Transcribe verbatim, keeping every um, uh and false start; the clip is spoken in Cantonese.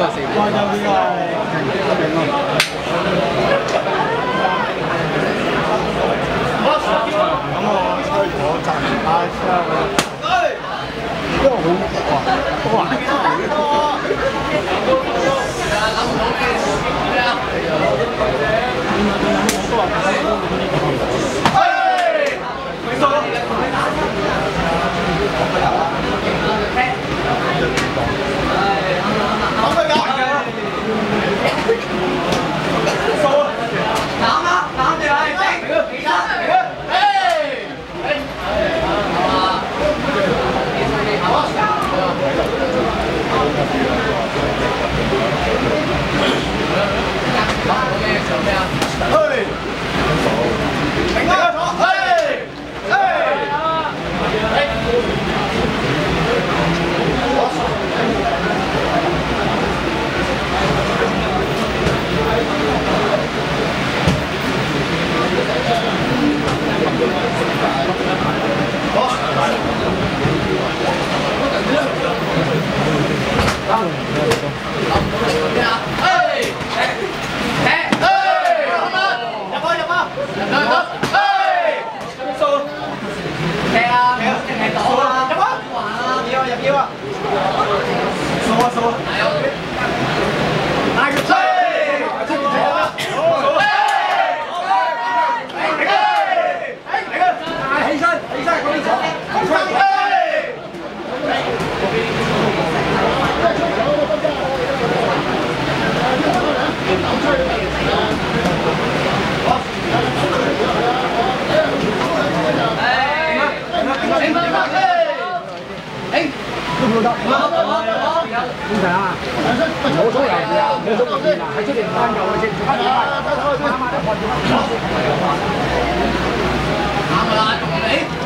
都係四年。 哇！有邊個咁我吹咗陣下先。因為好哇，好點解啊？冇左右字啊，冇左右字嗱，喺出邊翻右嘅先，翻右翻，啱啱都看住翻。啱啦，你。